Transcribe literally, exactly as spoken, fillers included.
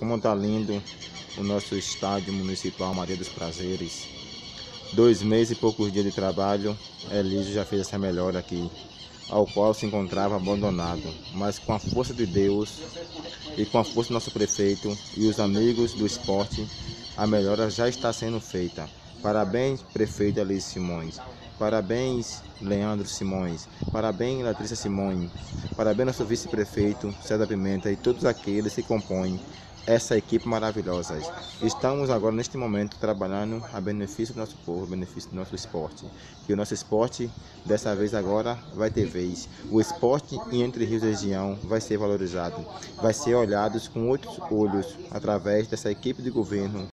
como está lindo o nosso estádio municipal Maria dos Prazeres. Dois meses e poucos dias de trabalho, Elísio já fez essa melhora aqui, ao qual se encontrava abandonado. Mas com a força de Deus e com a força do nosso prefeito e os amigos do esporte, a melhora já está sendo feita. Parabéns, prefeito Elísio Simões. Parabéns, Leandro Simões. Parabéns, Letícia Simões. Parabéns, nosso vice-prefeito, César Pimenta, e todos aqueles que compõem essa equipe maravilhosa. Estamos agora, neste momento, trabalhando a benefício do nosso povo, a benefício do nosso esporte. E o nosso esporte, dessa vez agora, vai ter vez. O esporte em Entre Rios região vai ser valorizado. Vai ser olhado com outros olhos através dessa equipe de governo